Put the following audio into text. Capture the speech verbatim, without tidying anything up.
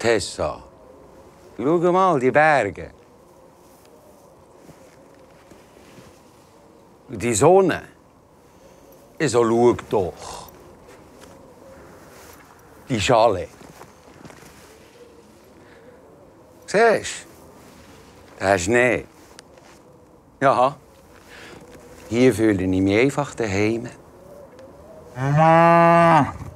Tessa, schau mal, die Berge. Die Sonne. Also schau doch. Die Schale. Siehst du? Der Schnee. Ja. Hier fühle ich mich einfach daheim.